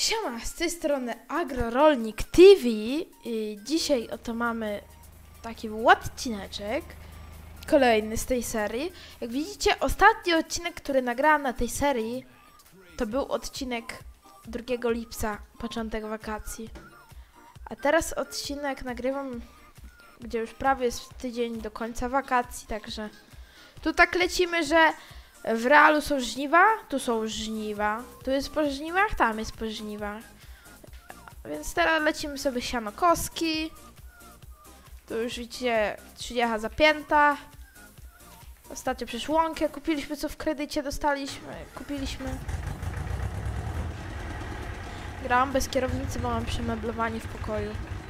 Siema, z tej strony AgroRolnik TV i dzisiaj oto mamy taki odcineczek, kolejny z tej serii. Jak widzicie, ostatni odcinek, który nagrałam na tej serii, to był odcinek 2 lipca, początek wakacji. A teraz odcinek nagrywam, gdzie już prawie jest tydzień do końca wakacji, także tu tak lecimy, że w realu są żniwa, tu są żniwa, tu jest po żniwach, tam jest po żniwach. Więc teraz lecimy sobie sianokoski. Tu już widzicie 30 zapięta. Ostatnio przecież łąkę kupiliśmy, co w kredycie kupiliśmy. Grałam bez kierownicy, bo mam przemeblowanie w pokoju.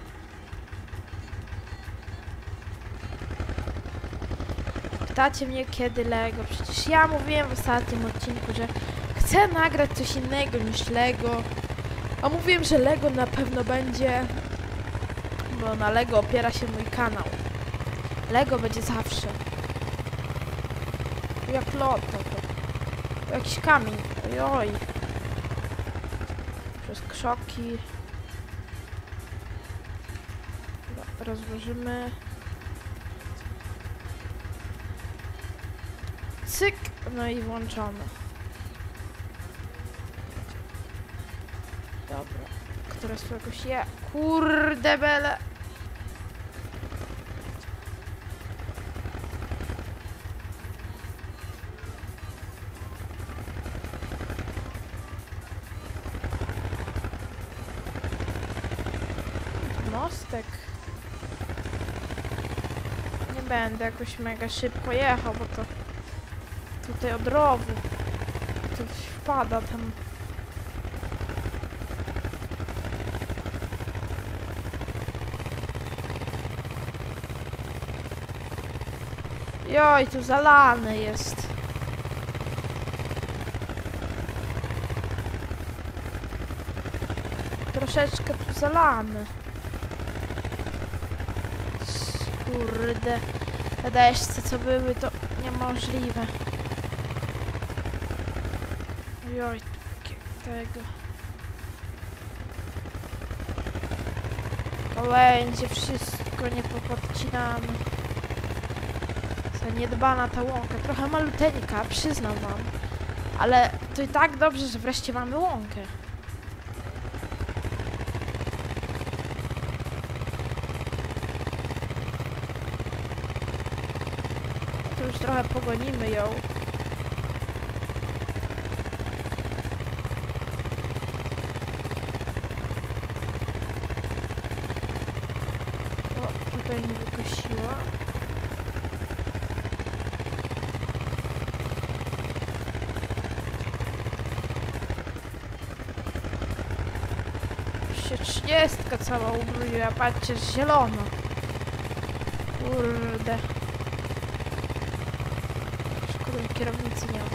Pytacie mnie, kiedy Lego. Przecież ja mówiłem w ostatnim odcinku, że chcę nagrać coś innego niż Lego. A mówiłem, że Lego na pewno będzie, bo na Lego opiera się mój kanał. Lego będzie zawsze. Jak loto to jakiś kamień. Ojoj. Przez krzoki. Rozłożymy. Cyk, no i włączono. Dobra, które z czegoś je. Kurde bele. Mostek. Nie będę jakoś mega szybko jechał, bo to tutaj od rowu. To wpada tam. Joj, tu zalany jest. Troszeczkę tu zalany. Kurde. Te deszcze, co były, to niemożliwe. Joj, tego. Będzie wszystko niepopodcinane. Zaniedbana ta łąka. Trochę maluteńka, przyznam wam. Ale to i tak dobrze, że wreszcie mamy łąkę. To już trochę pogonimy ją. O, tutaj nie wykosiła. Się 30 cała ubrudziła, patrzcie, zielono. Kurde. Szkoda, kierownicy nie ma.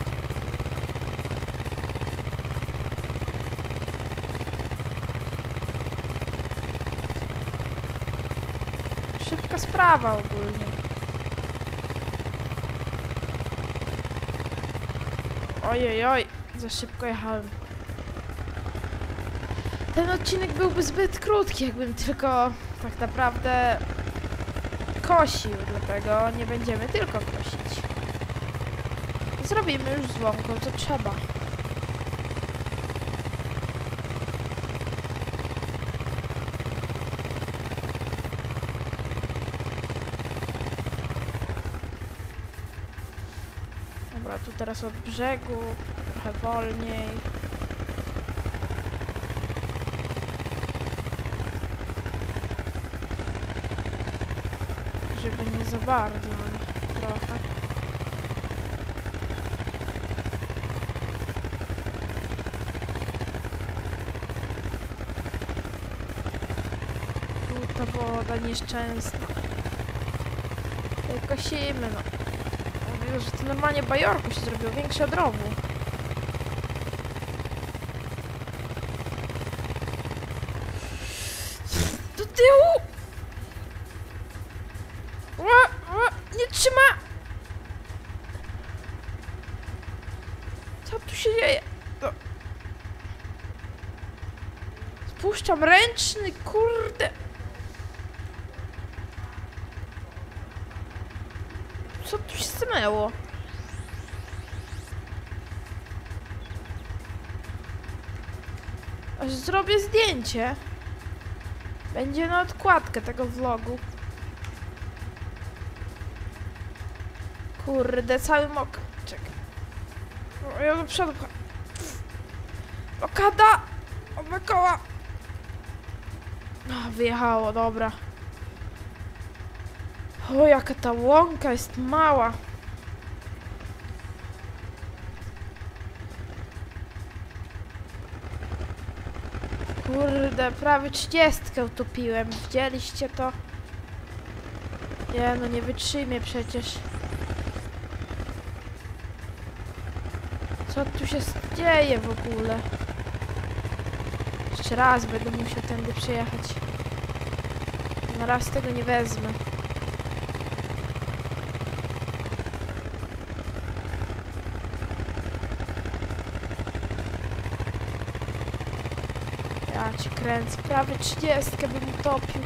Szybka sprawa ogólnie. Ojej, za szybko jechałem. Ten odcinek byłby zbyt krótki, jakbym tylko tak naprawdę kosił, dlatego nie będziemy tylko kosić. Zrobimy już z łąką, co trzeba. Dobra, tu teraz od brzegu, trochę wolniej. Żeby nie za bardzo, trochę. Tu ta woda nieszczęsna. Kosimy, no. Mówię, że to normalnie bajorku się zrobiło, większe od rowu. Do tyłu! Nie trzyma! Co tu się dzieje? Odpuszczam ręczny, kurde. Co tu się stanęło? Aż zrobię zdjęcie. Będzie na odkładkę tego vlogu. Kurde, cały mokry. Czekaj. O, ja do przodu pcham. Blokada! Oba koła! O, wyjechało, dobra. O, jaka ta łąka jest mała. Kurde, prawie 30 utopiłem. Widzieliście to? Nie, no nie wytrzymie przecież. Co tu się dzieje w ogóle? Jeszcze raz będę musiał tędy przejechać. Na raz tego nie wezmę. Ja cię kręcę. Prawie 30 bym utopił.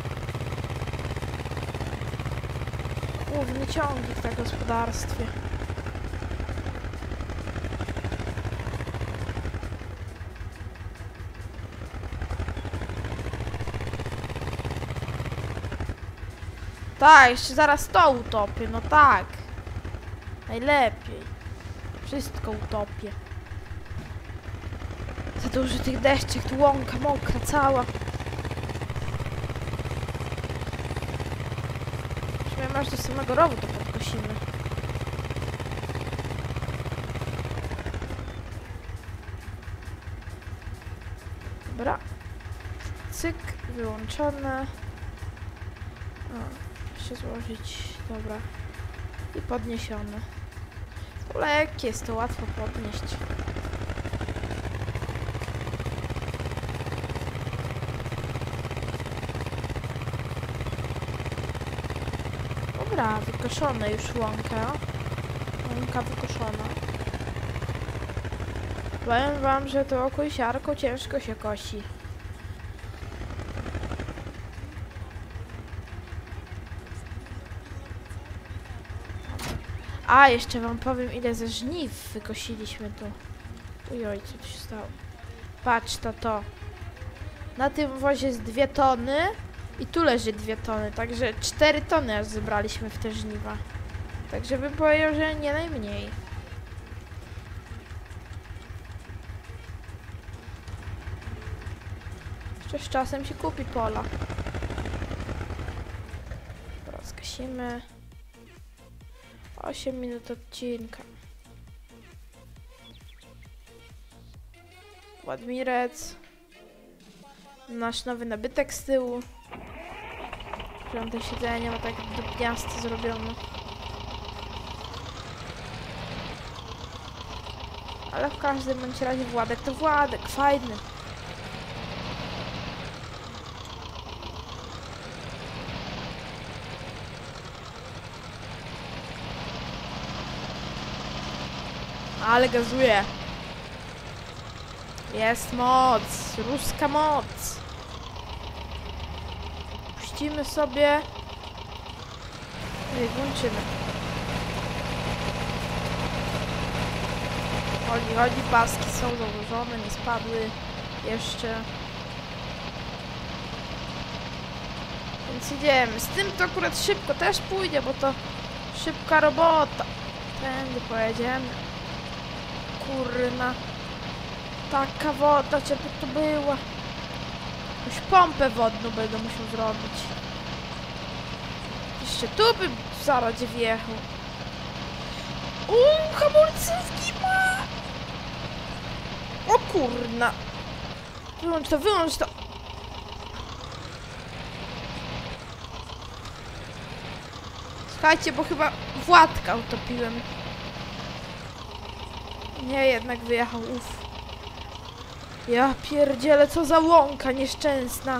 Główny ciągnik na gospodarstwie. Tak, jeszcze zaraz to utopię, no tak. Najlepiej. Wszystko utopię. Za duży tych deszczek, tu łąka mokra cała. Przynajmniej masz do samego rowu to podkosimy. Dobra. Cyk, wyłączone. Się złożyć, dobra. I podniesione. To lekkie jest, to łatwo podnieść. Dobra, wykoszone już łąka. Łąka wykoszona. Powiem wam, że to kosiarką ciężko się kosi. A, jeszcze wam powiem, ile ze żniw wykosiliśmy tu. Ujoj, co tu się stało? Patrz to. Na tym wozie jest 2 tony i tu leży 2 tony, także 4 tony aż zebraliśmy w te żniwa. Także bym powiedział, że nie najmniej. Jeszcze z czasem się kupi pola. Teraz gasimy. 8 minut odcinka. Ładmirec. Nasz nowy nabytek z tyłu. Te siedzenie ma tak dupniaste zrobione. Ale w każdym bądź razie Władek to Władek, fajny. Ale gazuje. Jest moc. Ruska moc. Puścimy sobie. I włączymy. Chodzi, paski są założone, nie spadły jeszcze. Więc idziemy. Z tym to akurat szybko też pójdzie, bo to szybka robota. Tędy pojedziemy. Kurna. Taka woda, żeby to była. Jakąś pompę wodną będę musiał zrobić. Jeszcze tu bym w zarodzie wjechał. Hamulcówki ma! O kurna. Wyłącz to. Słuchajcie, bo chyba Władka utopiłem. Nie, jednak wyjechał, uff. Ja pierdzielę, co za łąka nieszczęsna.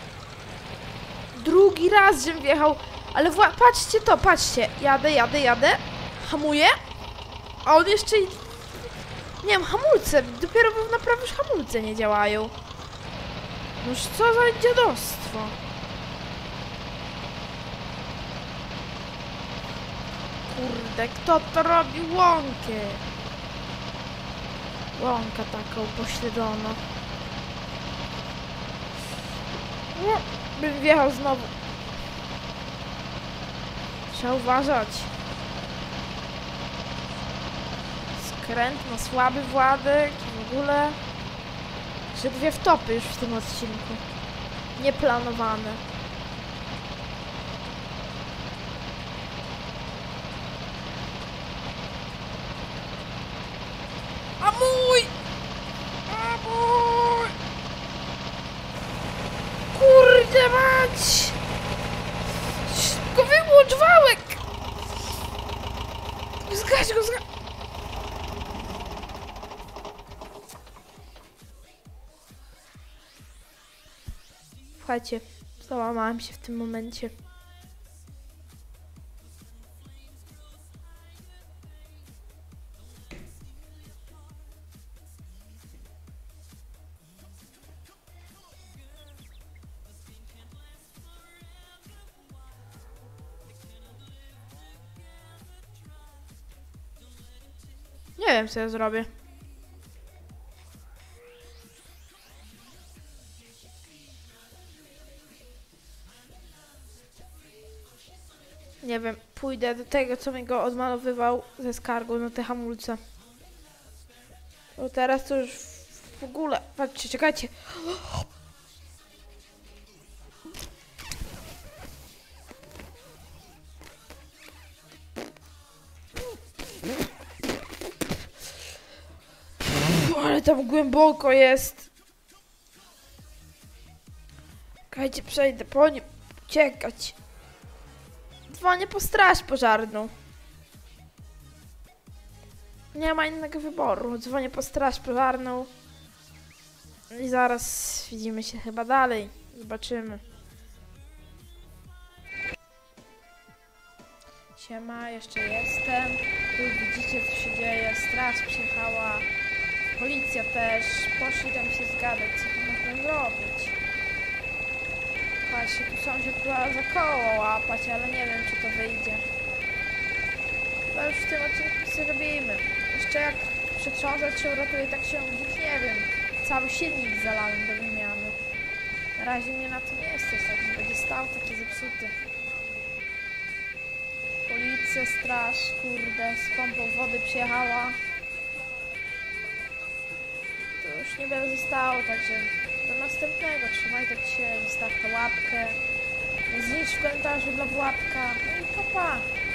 Drugi raz, żem wjechał. Ale patrzcie to, patrzcie. Jadę. Hamuję. A on jeszcze... Nie wiem, hamulce. Dopiero naprawdę już hamulce nie działają. Noż co za dziadostwo? Kurde, kto to robi łąkę? Łąka taką pośledzono. Bym wjechał znowu. Trzeba uważać. Skręt na słaby Władek i w ogóle. Że dwie wtopy już w tym odcinku. Nieplanowane. A mój! A mój! Kurde mać! Go wyłącz wałek! Zgaś go, zgaś! Słuchajcie, załamałam się w tym momencie. Nie wiem, co ja zrobię. Nie wiem, pójdę do tego, co mi go odmalowywał ze skargą na te hamulce. Bo teraz to już w ogóle... Patrzcie, czekajcie. Ale tam głęboko jest. Czekajcie, przejdę po nim. Uciekać. Dzwonię po straż pożarną. Nie ma innego wyboru. Dzwonię po straż pożarną. I zaraz widzimy się chyba dalej. Zobaczymy. Siema, jeszcze jestem. Tu widzicie, co się dzieje. Straż przyjechała. Policja też. Poszli tam się zgadać, co tu można zrobić. Patrzcie, tu sąsiad próbował za koło łapać, ale nie wiem, czy to wyjdzie. Chyba już w tym odcinku co robimy. Jeszcze jak przetrząsać się uratuje tak ciągnik, nie wiem. Cały silnik zalałem do wymiany. Na razie mnie na to nie jesteś, tak że będzie stał taki zepsuty. Policja, straż, kurde, z pompą wody przyjechała. To już niewiele zostało, także do następnego. Trzymajcie się, zostawcie łapkę. Znicz w komentarzu dla Władka. No i pa, pa.